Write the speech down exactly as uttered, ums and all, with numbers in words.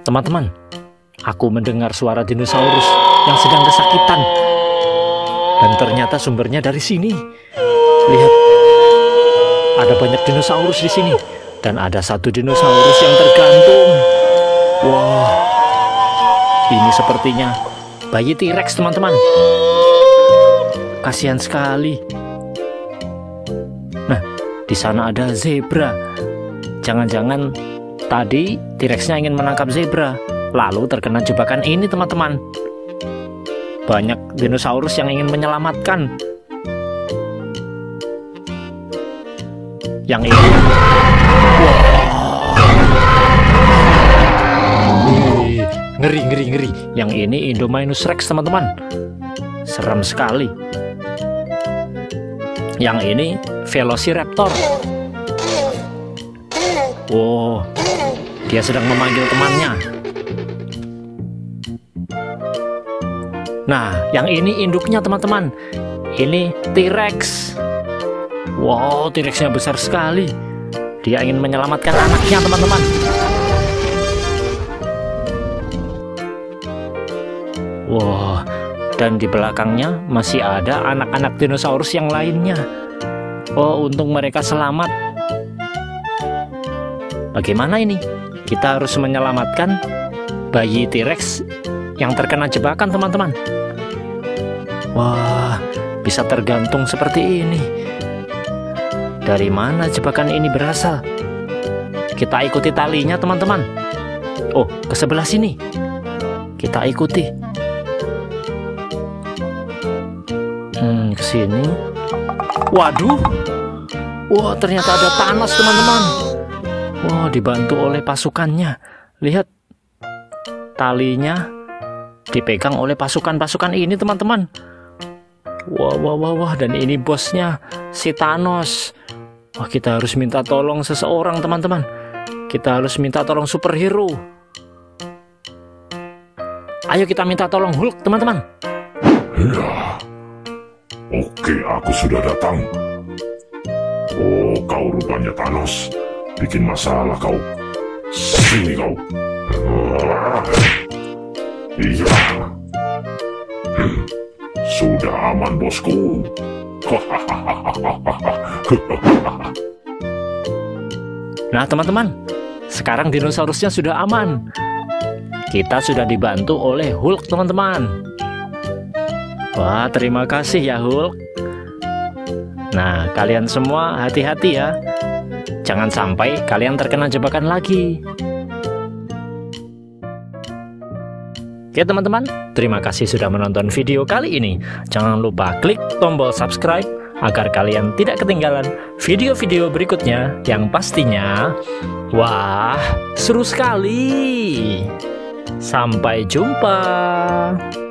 Teman-teman, aku mendengar suara dinosaurus yang sedang kesakitan. Dan ternyata sumbernya dari sini. Lihat, ada banyak dinosaurus di sini. Dan ada satu dinosaurus yang tergantung. Wah, ini sepertinya bayi T-Rex, teman-teman. Kasihan sekali. Nah, di sana ada zebra. Jangan-jangan tadi T-Rex-nya ingin menangkap zebra, lalu terkena jebakan ini, teman-teman. Banyak dinosaurus yang ingin menyelamatkan. Yang ini, wow, ngeri, ngeri, ngeri. Yang ini Indominus Rex, teman-teman. Serem sekali. Yang ini Velociraptor. Wow, dia sedang memanggil temannya. Nah, yang ini induknya, teman-teman. Ini T-Rex. Wow, T-Rex-nya besar sekali. Dia ingin menyelamatkan anaknya, teman-teman. Wow, dan di belakangnya masih ada anak-anak dinosaurus yang lainnya. Oh, untung mereka selamat. Bagaimana ini? Kita harus menyelamatkan bayi T-Rex yang terkena jebakan, teman-teman. Wah, bisa tergantung seperti ini. Dari mana jebakan ini berasal? Kita ikuti talinya, teman-teman. Oh, ke sebelah sini. Kita ikuti. Hmm, ke sini. Waduh. Wah, ternyata ada Thanos, teman-teman. Wah, dibantu oleh pasukannya. Lihat. Talinya dipegang oleh pasukan-pasukan ini, teman-teman. Wah, wah, wah, wah. Dan ini bosnya, si Thanos. Wah, kita harus minta tolong seseorang, teman-teman. Kita harus minta tolong superhero. Ayo kita minta tolong Hulk, teman-teman. Ya. Oke, aku sudah datang. Oh, kau rupanya Thanos. Bikin masalah kau. Sini kau. Iya. Hmm. Sudah aman, bosku. Nah, teman-teman, sekarang dinosaurusnya sudah aman. Kita sudah dibantu oleh Hulk, teman-teman. Wah, terima kasih ya Hulk. Nah, kalian semua hati-hati ya. Jangan sampai kalian terkena jebakan lagi. Oke teman-teman, terima kasih sudah menonton video kali ini. Jangan lupa klik tombol subscribe agar kalian tidak ketinggalan video-video berikutnya yang pastinya, wah, seru sekali. Sampai jumpa.